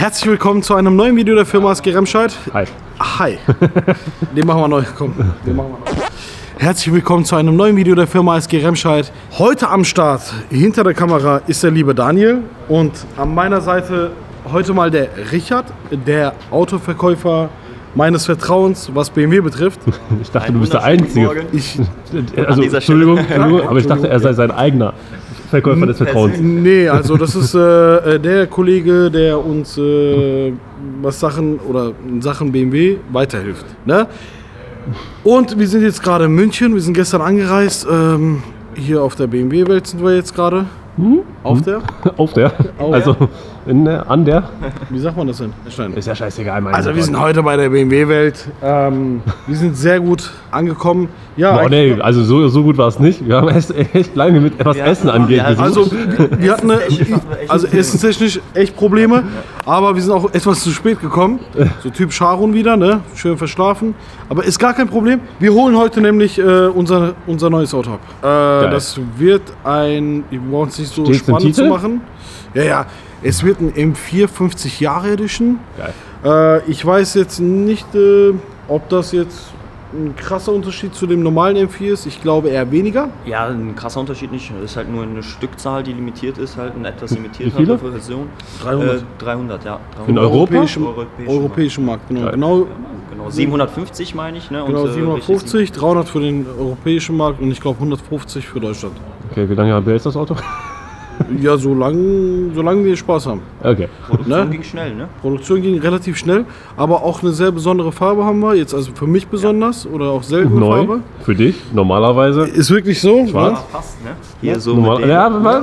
Herzlich willkommen zu einem neuen Video der Firma SG Remscheid. Hi. Hi. Den machen wir neu. Komm, den machen wir neu. Herzlich willkommen zu einem neuen Video der Firma SG Remscheid. Heute am Start, hinter der Kamera, ist der liebe Daniel. Und an meiner Seite heute mal der Richard, der Autoverkäufer meines Vertrauens, was BMW betrifft. Ich dachte, du bist der Einzige. Also, Entschuldigung, aber ich dachte, er sei sein eigener Verkäufer des Vertrauens. Nee, also das ist der Kollege, der uns was Sachen oder in Sachen BMW weiterhilft. Ne? Und wir sind jetzt gerade in München, wir sind gestern angereist. Hier auf der BMW-Welt sind wir jetzt gerade. Auf der? Auf der? Also an der? Wie sagt man das denn? Ist ja scheißegal, mein Also wir sind heute bei der BMW-Welt. Wir sind sehr gut angekommen. Ja, boah, nee, also so gut war es nicht. Wir haben echt lange mit etwas Essen angeht. Also wir hatten essenstechnisch echt Probleme, aber wir sind auch etwas zu spät gekommen. So Typ Sharon wieder, ne? Schön verschlafen. Aber ist gar kein Problem. Wir holen heute nämlich unser neues Auto ab. Das wird ein, wir brauchen es nicht so spannend zu machen. Ja, es wird ein M4 50 Jahre Edition. Geil. Ich weiß jetzt nicht, ob das jetzt ein krasser Unterschied zu dem normalen M4 ist. Ich glaube eher weniger. Ja, ein krasser Unterschied nicht. Es ist halt nur eine Stückzahl, die limitiert ist, halt eine etwas limitierte Version. 300? 300, ja. 300. In Europa? Europäischen Markt, genau. Genau, 750 meine ich. Ne? Genau, und, 750, 300 für den europäischen Markt und ich glaube 150 für Deutschland. Okay, wie lange hält das Auto? Ja, solange wir Spaß haben. Okay. Produktion ging schnell, ne? Produktion ging relativ schnell, aber auch eine sehr besondere Farbe haben wir. Jetzt also für mich besonders oder auch seltene Neu, Farbe. für dich, normalerweise. Ist wirklich so. Schwarz. Passt, ne? Hier so Normal, mit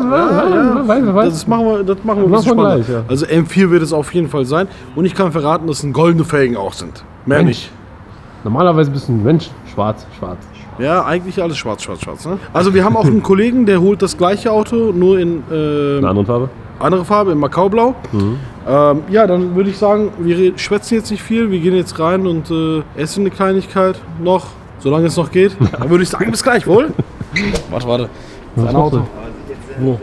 dem, Das machen wir ein bisschen spannend. Gleich, ja. Also M4 wird es auf jeden Fall sein. Und ich kann verraten, dass es goldene Felgen auch sind. Mehr nicht. Normalerweise bist du ein Mensch, schwarz. Ja, eigentlich alles schwarz. Ne? Also wir haben auch einen Kollegen, der holt das gleiche Auto, nur in Eine andere Farbe? Andere Farbe, in Macau-Blau. Ja, dann würde ich sagen, wir schwätzen jetzt nicht viel, wir gehen jetzt rein und essen eine Kleinigkeit noch, solange es noch geht. Dann würde ich sagen, bis gleich, wohl? Warte. Sein Auto. Wo?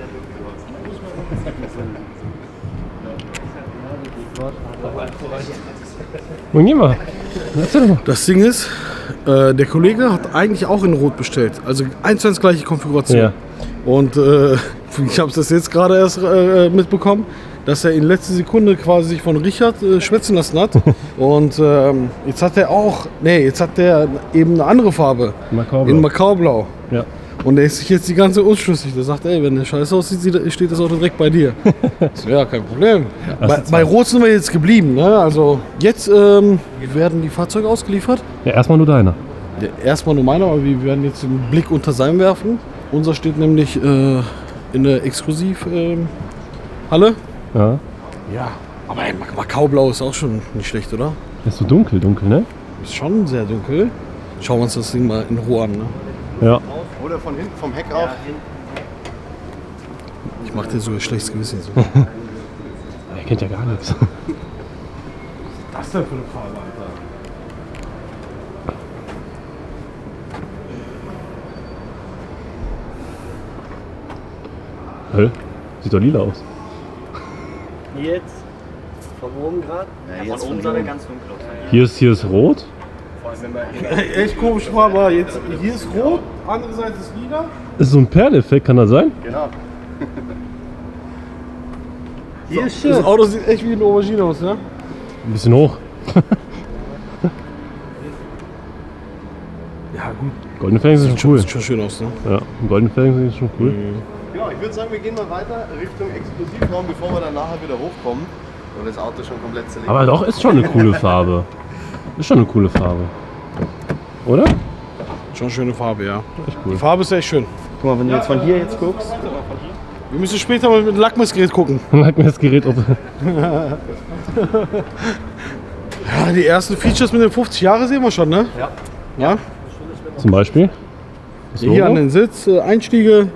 Wo gehen wir? Das Ding ist, der Kollege hat eigentlich auch in Rot bestellt. Also 1:1 gleiche Konfiguration. Ja. Und ich habe es jetzt gerade erst mitbekommen, dass er in letzter Sekunde quasi sich von Richard schwätzen lassen hat. Und jetzt hat er eben eine andere Farbe. Macau-Blau. In Macau-Blau. Ja. Und er ist sich jetzt die ganze unschlüssig. Der sagt, ey, wenn der Scheiß aussieht, steht das Auto direkt bei dir. So, ja, kein Problem. Bei Rot sind wir jetzt geblieben. Ne? Also jetzt werden die Fahrzeuge ausgeliefert. Ja, erstmal nur deiner. Ja, erstmal nur meiner, aber wir werden jetzt den Blick unter seinem werfen. Unser steht nämlich in der Exklusivhalle. Ja. Ja, aber ey, Macau-Blau ist auch schon nicht schlecht, oder? Ist so dunkel, ne? Ist schon sehr dunkel. Schauen wir uns das Ding mal in Ruhe an. Ne? Ja. Oder von hinten vom Heck auf. Ich mach dir so ein schlechtes Gewissen. So. Er kennt ja gar nichts. Was ist das denn für eine Farbe, Alter? Hä? Sieht doch lila aus. Jetzt von oben gerade? Ja, von oben sah der ganz dunkel aus. Hier ist rot. Echt komische Farbe. Jetzt, hier ist rot, andere Seite ist lila. Ist so ein Perleffekt, kann das sein? Genau. Hier ist Das schön. Auto sieht echt wie eine Aubergine aus, ne? Ein bisschen hoch. Ja, gut. Goldene Felgen sind schon cool. Sieht schon schön aus, ne? Ja, goldene Felgen sind schon cool. Genau, ich würde sagen, wir gehen mal weiter Richtung Exklusivraum, bevor wir dann nachher wieder hochkommen. Und das Auto schon komplett zerlegt. Aber doch, ist schon eine coole Farbe. Ist schon eine coole Farbe. Oder? Schon eine schöne Farbe, ja. Echt Die cool. Farbe ist echt schön. Guck mal, wenn du jetzt von hier jetzt guckst. Wir müssen später mal mit dem Lackmessgerät gucken. Dann hat mir das Gerät auf. Ja, die ersten Features mit den 50 Jahre sehen wir schon, ne? Ja. Zum Beispiel. Das Hier an Logo. den Sitz, Einstiege.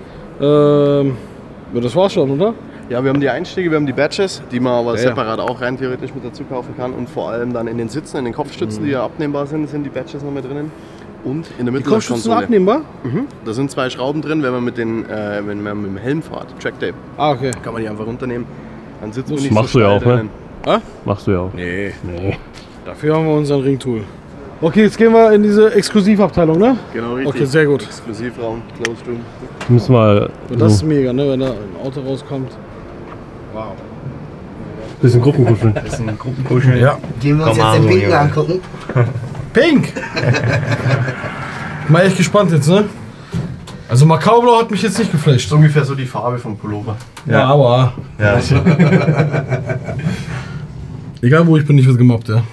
Das war's schon, oder? Ja, wir haben die Einstiege, wir haben die Badges, die man aber Ja, separat auch rein theoretisch mit dazu kaufen kann. Und vor allem dann in den Sitzen, in den Kopfstützen, die ja abnehmbar sind, sind die Badges noch mit drinnen. Und in der Die Mitte Kopfstützen abnehmbar? Da sind 2 Schrauben drin, wenn man mit dem Helm fährt, Tracktape. Ah, okay. Kann man die einfach runternehmen. Dann sitzt man Das nicht machst so du ja steil auch, ne? drinnen. Ah? Machst du ja auch. Nee. Dafür haben wir unseren Ringtool. Okay, jetzt gehen wir in diese Exklusivabteilung, ne? Genau, richtig. Okay, sehr gut. Exklusivraum, Closed Room. Müssen wir. Und das ist mega, ne? Wenn da ein Auto rauskommt. Wow. Bisschen Gruppenkuscheln. Bisschen Gruppenkuscheln. Ja. Gehen wir uns jetzt den Pinken angucken. Pink! Mal echt gespannt jetzt, ne? Also Macau-Blau hat mich jetzt nicht geflasht. Ungefähr so die Farbe vom Pullover. Ja, aber. Ja. Egal wo ich bin, ich werde gemobbt, ja.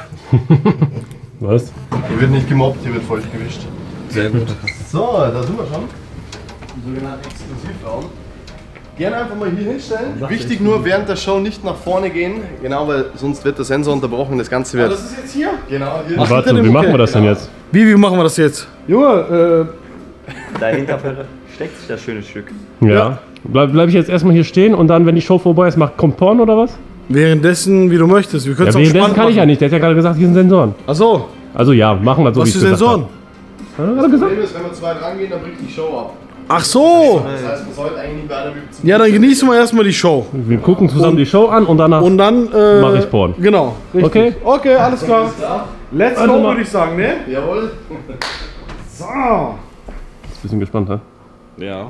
Was? Hier wird nicht gemobbt, hier wird feucht gewischt. Sehr gut. So, da sind wir schon. Im sogenannten Exklusivraum. Gerne einfach mal hier hinstellen. Wichtig nur während der Show nicht nach vorne gehen. Genau, weil sonst wird der Sensor unterbrochen. Das Ganze wird. Das ist jetzt hier? Genau, hier. Ach, Warte, hinter wie dem machen wir das denn genau. jetzt? Wie machen wir das jetzt? Junge, Dahinter versteckt sich das schöne Stück. Ja. Bleib ich jetzt erstmal hier stehen und dann, wenn die Show vorbei ist, kommt Porn oder was? währenddessen, wie du möchtest. Wir können Ja, es auch währenddessen spannend kann ich ja machen. nicht. Der hat ja gerade gesagt, hier sind Sensoren. Ach so, Also ja, machen wir so, was wie für ich gesagt Sensoren? habe. Hat er gesagt? Das Problem ist, wenn wir zu weit rangehen, dann bricht die Show ab. Ach so. Das heißt, man sollte eigentlich nicht bei einer Übung. Ja, dann genießen wir erstmal die Show. Wir gucken zusammen die Show an und danach. Und dann Mach ich Porn. Genau, richtig. Okay. Okay, alles klar. Let's Also go, mal. würde ich sagen, ne? Jawohl. So. Bisschen gespannt, hä? Ja.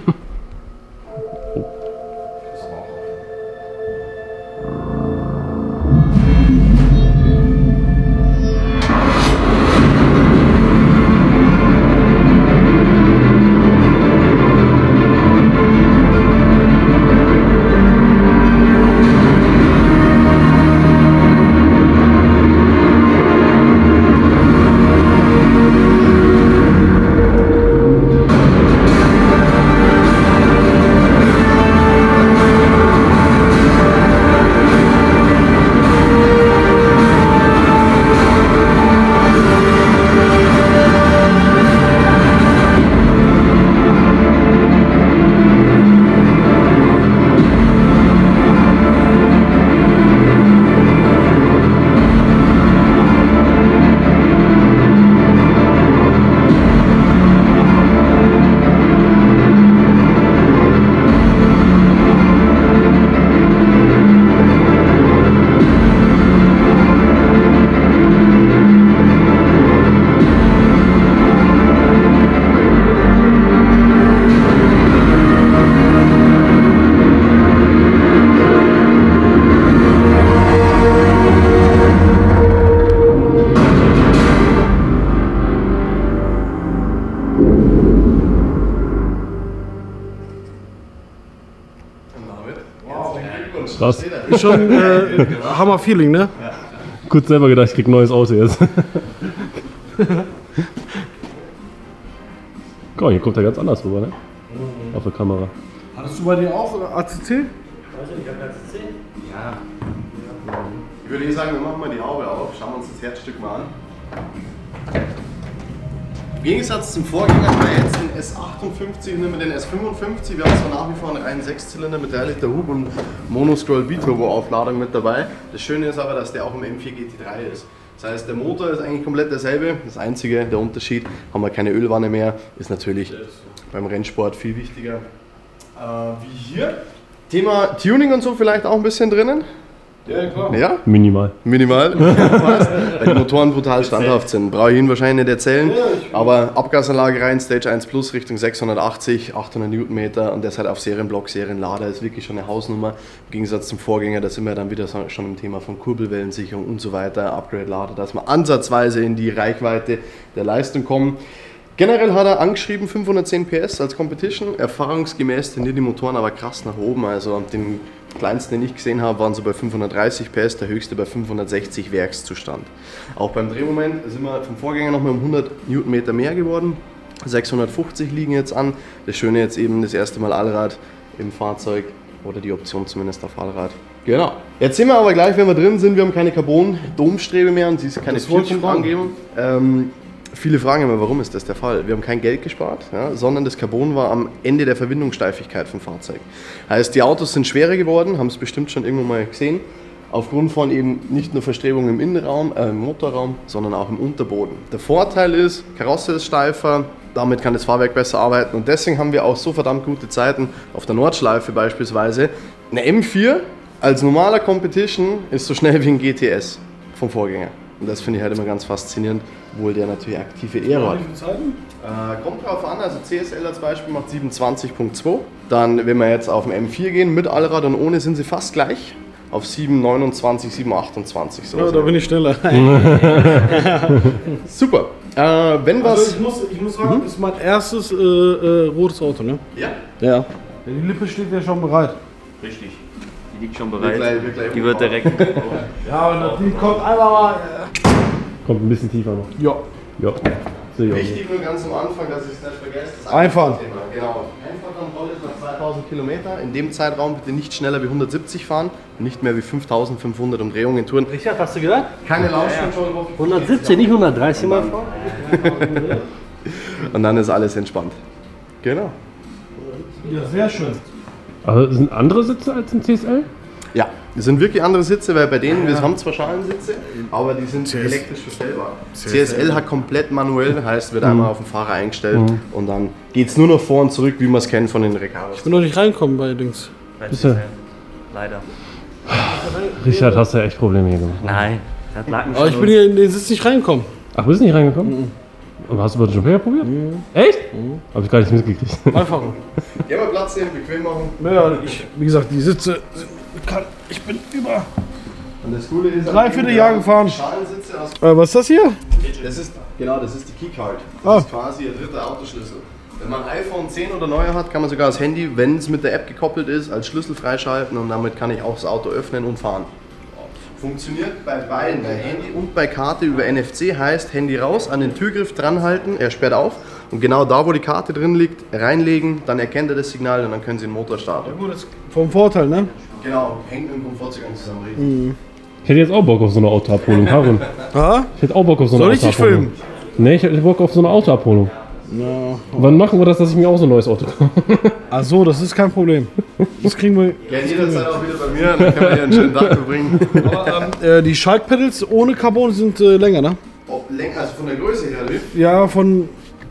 Krass. Ist schon Hammer-Feeling, ne? Kurz selber gedacht, ich krieg ein neues Auto jetzt. Guck mal, hier kommt er ganz anders rüber, ne? Auf der Kamera. Hattest du bei dir auch ACC? Ich würde sagen, wir machen mal die Haube auf, schauen wir uns das Herzstück mal an. Im Gegensatz zum Vorgänger haben wir jetzt den S58 und nehmen den S55. Wir haben zwar nach wie vor einen reinen 6-Zylinder mit 3-Liter Hub und Monoscroll Biturbo-Aufladung mit dabei. Das Schöne ist aber, dass der auch im M4 GT3 ist. Das heißt, der Motor ist eigentlich komplett derselbe. Das einzige, der Unterschied, haben wir keine Ölwanne mehr, ist natürlich beim Rennsport viel wichtiger wie hier. Thema Tuning und so vielleicht auch ein bisschen drinnen. Ja, klar. Ja? Minimal. Minimal, weil die Motoren brutal standhaft sind. Brauche ich Ihnen wahrscheinlich nicht erzählen, aber Abgasanlage rein, Stage 1 Plus Richtung 680, 800 Newtonmeter und das halt auf Serienblock, Serienlader ist wirklich schon eine Hausnummer. Im Gegensatz zum Vorgänger, da sind wir dann wieder schon im Thema von Kurbelwellensicherung und so weiter, Upgrade-Lader, dass wir ansatzweise in die Reichweite der Leistung kommen. Generell hat er angeschrieben 510 PS als Competition, erfahrungsgemäß tendieren die Motoren aber krass nach oben, also den kleinsten, den ich gesehen habe, waren so bei 530 PS, der höchste bei 560 Werkszustand. Auch beim Drehmoment sind wir vom Vorgänger nochmal um 100 Newtonmeter mehr geworden, 650 liegen jetzt an. Das Schöne jetzt eben das erste Mal Allrad im Fahrzeug oder die Option zumindest auf Allrad. Genau. Jetzt sehen wir aber gleich, wenn wir drin sind, wir haben keine Carbon-Domstrebe mehr und sie ist keine 4-Punkt-Angebung. Viele fragen immer, warum ist das der Fall? Wir haben kein Geld gespart, ja, sondern das Carbon war am Ende der Verwindungssteifigkeit vom Fahrzeug. Heißt, die Autos sind schwerer geworden, haben es bestimmt schon irgendwo mal gesehen, aufgrund von eben nicht nur Verstrebungen im Innenraum, im Motorraum, sondern auch im Unterboden. Der Vorteil ist, Karosse ist steifer, damit kann das Fahrwerk besser arbeiten und deswegen haben wir auch so verdammt gute Zeiten auf der Nordschleife beispielsweise. Eine M4 als normaler Competition ist so schnell wie ein GTS vom Vorgänger. Und das finde ich halt immer ganz faszinierend, obwohl der natürlich aktive Aero hat. Kommt drauf an, also CSL als Beispiel macht 27,2. Dann, wenn wir jetzt auf den M4 gehen, mit Allrad und ohne, sind sie fast gleich. Auf 7,29, 7,28. So. Ja, da bin ich schneller. Super. Wenn was. Also ich muss sagen, das ist mein erstes rotes Auto, ne? Ja. Ja. Die Lippe steht ja schon bereit. Richtig. Die liegt schon bereit. Wir gleich Die wird direkt. Ja, und die kommt einfach mal. Kommt ein bisschen tiefer noch. Ja. Ja. Sehe ich auch. Wichtig nur ganz am Anfang, dass ich es nicht vergesse. Das Einfahren. Thema. Genau. Einfahrkontrolle ist nach 2000 Kilometer. In dem Zeitraum bitte nicht schneller wie 170 fahren, nicht mehr wie 5500 Umdrehungen tun. Richard, hast du gehört? Keine Launch-Control. 170, nicht 130 Mal fahren? Und dann ist alles entspannt. Genau. Ja, sehr schön. Also sind andere Sitze als im CSL? Ja, das sind wirklich andere Sitze, weil bei denen, wir haben zwar Schalensitze, aber die sind elektrisch verstellbar. CSL hat komplett manuell, heißt, wird einmal auf den Fahrer eingestellt und dann geht es nur noch vor und zurück, wie man es kennt von den Recaros. Ich bin noch nicht reinkommen bei Dings. Leider. Richard, hast du ja echt Probleme hier gemacht. Nein, das lag nicht. Aber ich bin hier in den Sitz nicht reingekommen. Ach, bist du nicht reingekommen? Und hast du das schon vorher probiert? Echt? Hab ich gar nicht mitgekriegt. Einfach. Geh mal Platz nehmen, bequem machen. Ja, wie gesagt, die Sitze sind. Ich bin über Und das Coole ist, 3/4 Jahr gefahren. Schalensitze aus. Was ist das hier? Das ist die Keycard. Ah. Das ist quasi ihr dritter Autoschlüssel. Wenn man ein iPhone 10 oder neuer hat, kann man sogar das Handy, wenn es mit der App gekoppelt ist, als Schlüssel freischalten und damit kann ich auch das Auto öffnen und fahren. Funktioniert bei beiden, bei Handy und bei Karte über NFC, heißt Handy raus, an den Türgriff dran halten, er sperrt auf und genau da, wo die Karte drin liegt, reinlegen, dann erkennt er das Signal und dann können Sie den Motor starten. Gut, das ist vom Vorteil, ne? Genau, hängt mit dem Komfortzugang zusammen. Richtig. Ich hätte jetzt auch Bock auf so eine Autoabholung, Harun. Ich hätte auch Bock auf so eine Soll ich dich Autoabholung. filmen? Nee, ich hätte Bock auf so eine Autoabholung. Ja. Wann machen wir das, dass ich mir auch so ein neues Auto kaufe? Ach so, das ist kein Problem. Das kriegen wir. Gerne jederzeit auch wieder bei mir, dann können wir hier einen schönen Tag verbringen. Aber, die Schaltpedals ohne Carbon sind länger, ne? Länger, also von der Größe her, wie? Ja, von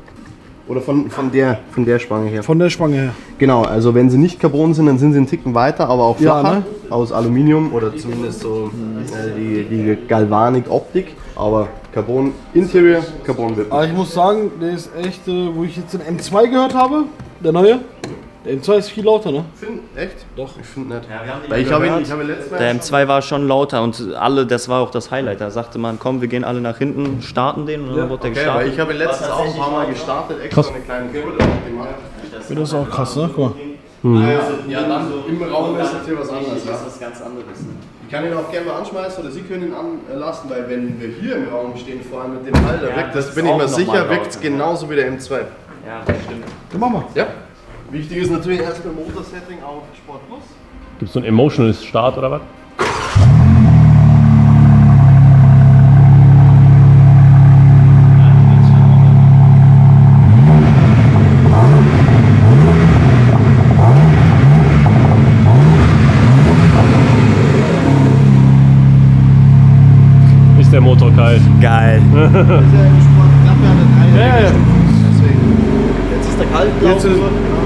Von der Spange her. der Spange her. Genau, also wenn sie nicht Carbon sind, dann sind sie einen Ticken weiter, aber auch Ja, flacher, ne? aus Aluminium oder zumindest so die Galvanik-Optik. Aber Carbon Interior, Carbon Wippen. Aber ich muss sagen, der ist echt, wo ich jetzt den M2 gehört habe, der neue. Der M2 ist viel lauter, ne? Echt? Doch. Ich finde nicht. Ja, wir haben die Weil ich habe gehört. ihn letztes Mal. Der M2 war schon lauter und das war auch das Highlight. Da sagte man, komm, wir gehen alle nach hinten, starten den und dann wurde der Okay, weil gestartet. ich habe ihn letztens auch ein paar Mal gestartet, extra eine kleine Kurve gemacht. Das ist auch krass, ne? Guck mal. Ja, dann im Raum ist natürlich was anderes. Ja. was ganz anderes. Ich kann ihn auch gerne mal anschmeißen oder Sie können ihn anlassen, weil wenn wir hier im Raum stehen, vor allem mit dem Halter, Ja, wirkt das das, ist bin ich auch mir noch sicher, mal wirkt es lauter. genauso wie der M2. Ja, das stimmt. Dann machen wir. Ja. Wichtig ist natürlich erstmal Motorsetting auf Sport Plus. Gibt es so ein Emotional Start oder was? Ist der Motor kalt? Geil. Das ist ja im Sport knapp ja eine 3. Ja. Deswegen. Jetzt ist der kalt. Jetzt ist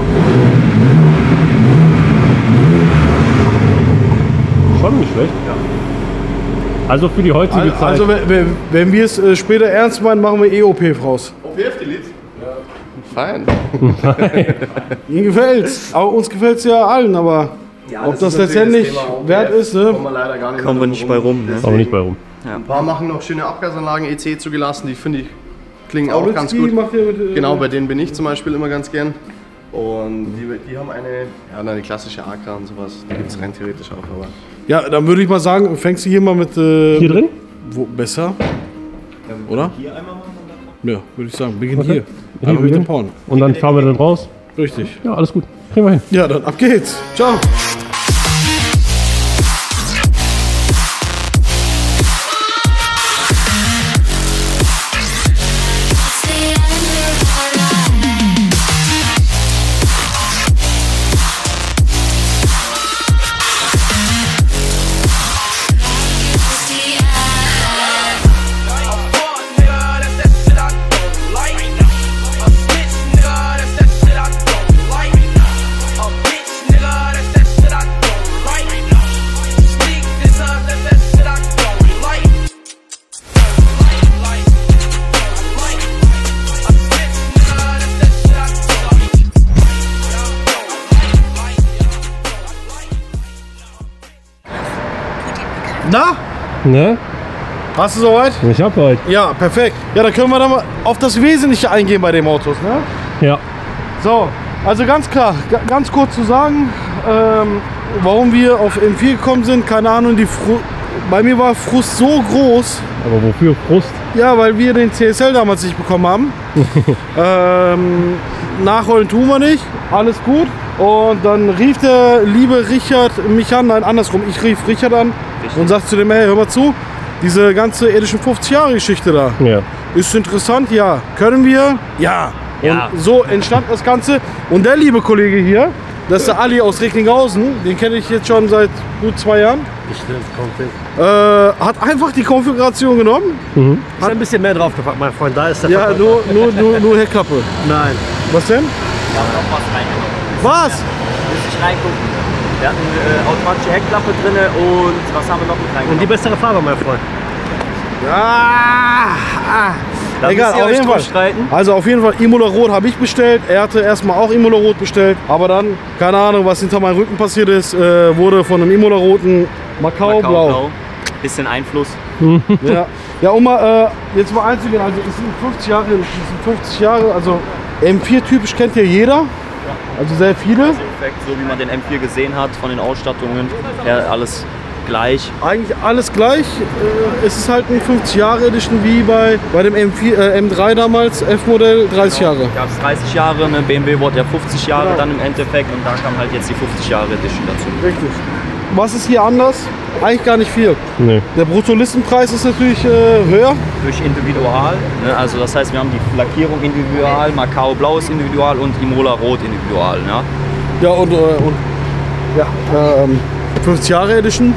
Schon nicht schlecht. Also für die heutige Zeit. Also wenn wir es später ernst meinen, machen wir EOP raus. OPF Delete? Ja. Fein. Ihnen gefällt's. Aber uns gefällt's ja allen, aber ob das letztendlich wert ist, ne? Kommen wir leider gar nicht, Kommen wir nicht bei rum. Ne? Aber nicht bei rum. Ein paar machen noch schöne Abgasanlagen EC zugelassen, die finde ich klingen auch ganz Aulitski gut. macht ja mit, Genau, bei denen bin ich zum Beispiel immer ganz gern. Und die haben eine klassische Akra und sowas. Die gibt es rein theoretisch auch. Aber Ja, dann würde ich mal sagen, fängst du hier mal mit. Hier drin? Wo, besser? Oder? Hier einmal machen. Ja, würde ich sagen. Beginn Okay. hier. Hier Einmal mit beginnen. dem Porn. Und dann fahren wir dann raus. Richtig. Ja, alles gut. Kriegen wir hin. Ja, dann ab geht's. Ciao. Nigga, that's that shit I Na? Ne? Hast du soweit? Ich hab heute. Ja, perfekt. Ja, dann können wir dann mal auf das Wesentliche eingehen bei den Autos, ne? Ja. So, also ganz klar, ganz kurz zu sagen, warum wir auf M4 gekommen sind, keine Ahnung, bei mir war Frust so groß. Aber wofür Frust? Ja, weil wir den CSL damals nicht bekommen haben. Nachholen tun wir nicht, alles gut. Und dann rief der liebe Richard mich an, nein, andersrum, ich rief Richard an und sagte zu dem, hey, hör mal zu, diese ganze Edition 50-Jahre-Geschichte da, Ja. ist interessant, ja. Können wir? Ja. Ja. Und so entstand das Ganze. Und der liebe Kollege hier, das ist der Ali aus Recklinghausen, den kenne ich jetzt schon seit gut 2 Jahren. Hat einfach die Konfiguration genommen. Ist ein bisschen mehr draufgepackt, mein Freund. Da ist der Ja, Verkäufer. nur Heckklappe. Nein. Was denn? Wir haben noch was reingenommen. Was? Müsste ich reingucken. Wir hatten automatische Heckklappe drin und was haben wir noch mit reingenommen? Und die bessere Farbe, mein Freund. Da Egal, müsst ihr auf euch jeden drum Fall. streiten. Also auf jeden Fall Imola Rot habe ich bestellt. Er hatte erstmal auch Imola Rot bestellt. Aber dann, keine Ahnung, was hinter meinem Rücken passiert ist, wurde von einem Imola Roten Macau Blau. Bisschen Einfluss. Ja, ja, um mal jetzt mal einzugehen, also es sind 50 Jahre, also M4 typisch kennt ja jeder, also sehr viele. So wie man den M4 gesehen hat, von den Ausstattungen, ja, alles gleich. Eigentlich alles gleich, es ist halt ein 50 Jahre Edition wie bei dem M3 damals, F-Modell 30 Jahre. Gab es 30 Jahre, ne? BMW wurde ja 50 Jahre dann im Endeffekt und da kam halt jetzt die 50 Jahre Edition dazu. Richtig. Was ist hier anders? Eigentlich gar nicht viel. Nee. Der Bruttolistenpreis ist natürlich höher. Durch Individual, ne? Also das heißt, wir haben die Lackierung Individual, Macau Blau ist Individual und Imola Rot Individual. Ne? Ja, und ja, 50 Jahre Edition.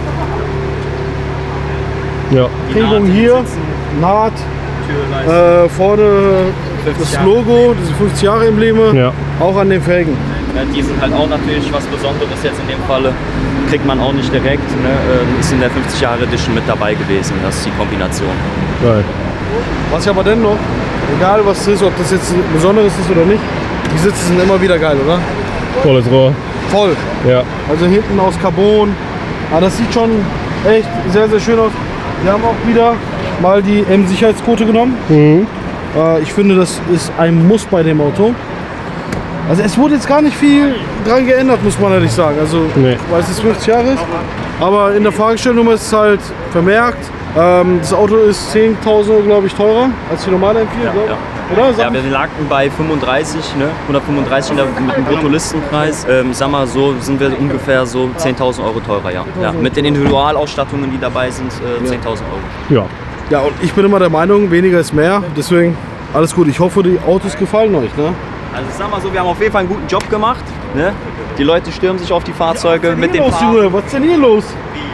Ja. Die Prägung Naht, die hier, sitzen, Naht, Türleiste, vorne 50 das Jahre. Logo, diese 50 Jahre Embleme, Ja. auch an den Felgen. Ja, die sind halt auch natürlich was Besonderes jetzt in dem Falle. Kriegt man auch nicht direkt. Ne? Ist in der 50 Jahre Edition mit dabei gewesen. Das ist die Kombination. Geil. Was ich aber dennoch, egal was es ist, ob das jetzt ein Besonderes ist oder nicht, die Sitze sind immer wieder geil, oder? Volles Rohr. Voll. Ja. Also hinten aus Carbon. Aber das sieht schon echt sehr, sehr schön aus. Wir haben auch wieder mal die M-Sicherheitsquote genommen. Ich finde, das ist ein Muss bei dem Auto. Also es wurde jetzt gar nicht viel dran geändert, muss man ehrlich sagen. Also, Nee. weil es 50 Jahre ist. Aber in der Fahrgestellnummer ist es halt vermerkt. Das Auto ist 10.000 glaube ich teurer als die normale M4, glaub ich. ja. Oder? Ja, wir lagen bei 35, ne? 135 mit dem Bruttolistenpreis. Ich sag mal, so sind wir ungefähr so 10.000 Euro teurer, ja. Mit den Individualausstattungen, die dabei sind, 10.000 Euro. Ja. Ja, und ich bin immer der Meinung, weniger ist mehr. Deswegen alles gut. Ich hoffe, die Autos gefallen euch. Ne? Also ich sag mal so, wir haben auf jeden Fall einen guten Job gemacht. Ne? Die Leute stürmen sich auf die Fahrzeuge mit den Farben. Junge? Was ist denn hier los?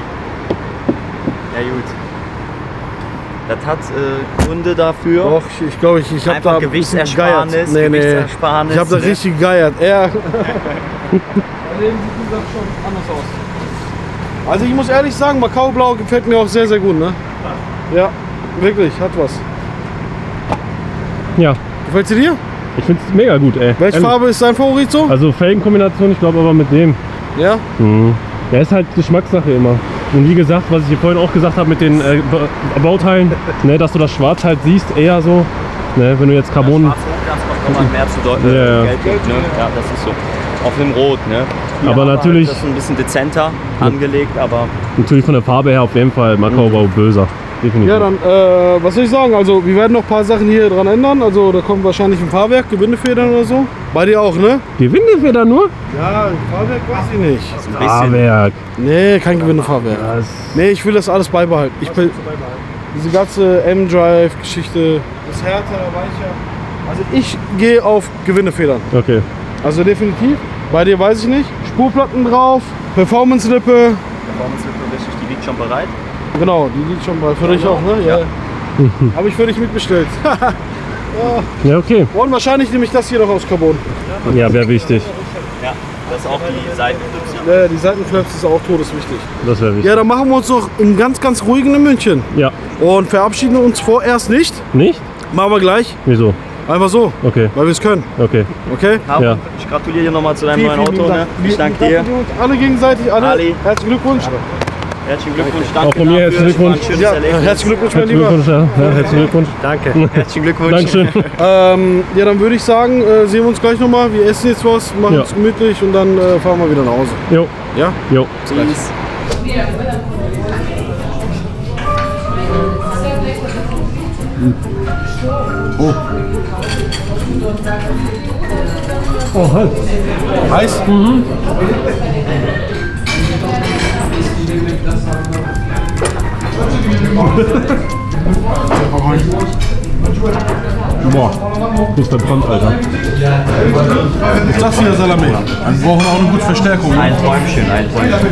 Ja gut. Das hat Gründe dafür. Och, ich glaube, ich habe Einfach da ein bisschen Gewichtsersparnis, gegeiert. Nee, Gewichtsersparnis, ich habe da ne? richtig gegeiert. Er. Bei dem sieht das schon anders aus. Also ich muss ehrlich sagen, Macau Blau gefällt mir auch sehr, sehr gut. Ne? Ja, wirklich, hat was. Ja. Gefällt sie dir? Ich find's mega gut, ey. Welche Ehrlich. Farbe ist dein Favorit so? Also Felgenkombination, ich glaube aber mit dem. Ja? Ja, ist halt Geschmackssache immer. Und wie gesagt, was ich hier vorhin auch gesagt habe mit den Bauteilen, ne, dass du das Schwarz halt siehst, eher so. Ne, wenn du jetzt Carbon. Schwarz kommt nochmal mehr zu Ja. Gelb, ne? Ja, das ist so. Auf dem Rot, ne? Aber natürlich- Das ist ein bisschen dezenter angelegt, aber Natürlich von der Farbe her auf jeden Fall Macau böser. Definitiv. Ja, dann, was soll ich sagen? Also, wir werden noch ein paar Sachen hier dran ändern. Also, da kommt wahrscheinlich ein Fahrwerk, Gewindefedern oder so. Bei dir auch, ne? Die Windefeder nur? Ja, ein Fahrwerk weiß ich nicht. ein bisschen. Fahrwerk. Nee, kein Gewindefahrwerk. Nee, ich will das alles beibehalten. Diese ganze M-Drive-Geschichte, das härter, weicher. Also, ich gehe auf Gewindefedern. Okay. Also, definitiv. Bei dir weiß ich nicht. Spurplatten drauf, Performance-Lippe. Performance-Lippe richtig, die liegt schon bereit. Genau, die liegt schon bei. Für dich auch, ne? Ja. Habe ich für dich mitbestellt. Ja, okay. Und wahrscheinlich nehme ich das hier noch aus Carbon. Ja, wäre wichtig. Ja, das ist auch die Seitenflipse. Die Seitenflaps ist auch todeswichtig. Das wäre wichtig. Ja, dann machen wir uns noch einen ganz, ganz ruhigen in München. Ja. Und verabschieden uns vorerst nicht. Nicht? Machen wir gleich. Wieso? Einfach so. Okay. Weil wir es können. Okay. Okay? Ja. Ich gratuliere dir nochmal zu deinem neuen Vielen Auto. lieben Ne? Dank. Ich danke Wir dir. gratulieren uns alle gegenseitig. Alle. Ali. Herzlichen Glückwunsch. Herzlichen Glückwunsch, danke. Auch von mir herzlichen dafür. Glückwunsch. War ein schönes Ja, Erlebnis. herzlichen Glückwunsch, mein Herzlichen Lieber. Glückwunsch, ja. Herzlichen Glückwunsch. Danke. Herzlichen Glückwunsch. Dankeschön. Ja, dann würde ich sagen, sehen wir uns gleich nochmal. Wir essen jetzt was, machen Ja. es gemütlich und dann fahren wir wieder nach Hause. Jo, Ja? jo. Tschüss. Oh, halt. Heiß? Boah, du bist verbrannt, Alter. Ich sag's dir, Salami. Wir brauchen auch eine gute Verstärkung. Ein Träumchen, ein Träumchen.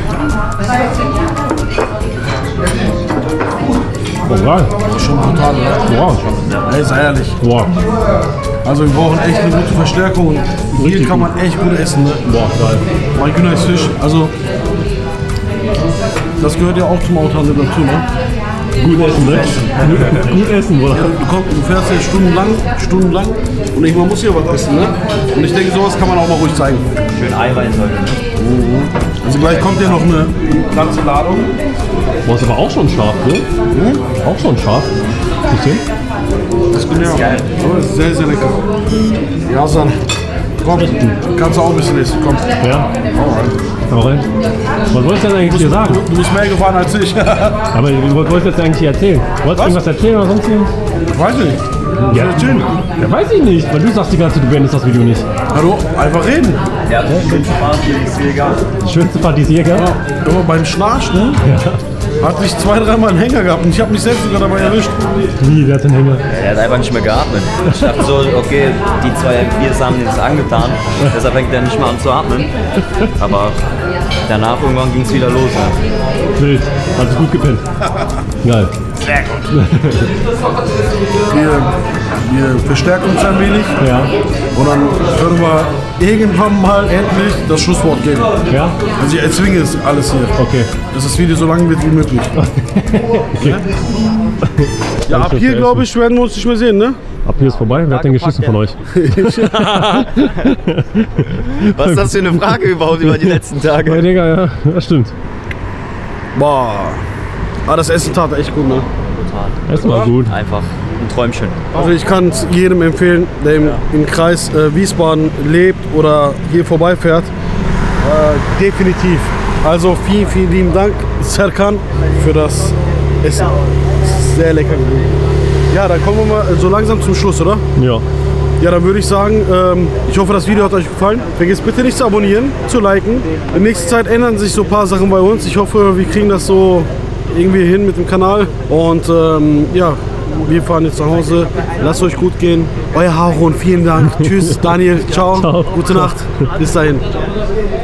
Oh, geil. Schon brutal, oder? Wow. Ey, sei ehrlich. Wow. Also wir brauchen echt eine gute Verstärkung und hier Richtig kann man echt gut essen. Ne? Boah, geil. Mein Günther ist Fisch. Also das gehört ja auch zum Autohandel dazu. Ne? Gut essen, ne? Gut essen, oder? Du fährst ja stundenlang und irgendwann muss hier was essen. Ne? Und ich denke, sowas kann man auch mal ruhig zeigen. Schön Eiweiß heute, ne? Also gleich kommt ja noch eine ganze Ladung. Boah, ist aber auch schon scharf, ne? Auch schon scharf. Bisschen? Das ist geil. Aber ist sehr, sehr lecker. Ja, San. Komm, kannst du auch ein bisschen essen. Komm. Ja. Hau rein. Was wolltest du denn eigentlich hier sagen? Du bist mehr gefahren als ich. Aber was wolltest du jetzt eigentlich hier erzählen? Wolltest du irgendwas erzählen oder sonst irgendwas? Weiß nicht. Ja, Erzählen. Ja, weiß ich nicht, weil du sagst die ganze Zeit, du beendest das Video nicht. Hallo, einfach reden. Ja, das ist schön Spaß hier, ist mir egal. Schönste Partisierger. Ja, aber beim Schnarchen hatte ich 2-3 Mal einen Hänger gehabt und ich habe mich selbst sogar dabei erwischt. Wie, wer hat den Hänger? Er hat einfach nicht mehr geatmet. Ich dachte so, okay, die 2 Biers haben ihn das angetan, deshalb fängt er nicht mehr an zu atmen. Aber danach irgendwann ging es wieder los. Ja. Wild. Hat sich gut gepennt. Geil. Wir verstärken uns ein wenig Ja. und dann können wir irgendwann mal endlich das Schlusswort geben. Ja? Also ich erzwinge es alles hier, Okay. dass das Video so lang wird wie möglich. Okay. Ja, ab hier glaube ich werden wir uns nicht mehr sehen, ne? Ab hier ist vorbei. Wer hat denn geschissen von euch? Was ist das für eine Frage überhaupt über die letzten Ja, Tage? Digga, ja. Das stimmt. Boah. Ah, das Essen tat echt gut, ne? Das war gut. Einfach ein Träumchen. Also ich kann es jedem empfehlen, der im Kreis Wiesbaden lebt oder hier vorbeifährt. Definitiv. Also vielen, vielen lieben Dank, Serkan, für das Essen. Das ist sehr lecker gewesen. Ja, dann kommen wir mal so langsam zum Schluss, oder? Ja. Ja, dann würde ich sagen, ich hoffe, das Video hat euch gefallen. Vergesst bitte nicht zu abonnieren, zu liken. In nächster Zeit ändern sich so ein paar Sachen bei uns. Ich hoffe, wir kriegen das so irgendwie hin mit dem Kanal. Und ja, wir fahren jetzt nach Hause. Lasst euch gut gehen. Euer Haron, vielen Dank. Tschüss, Daniel. Ciao. Ciao. Gute Nacht. Bis dahin.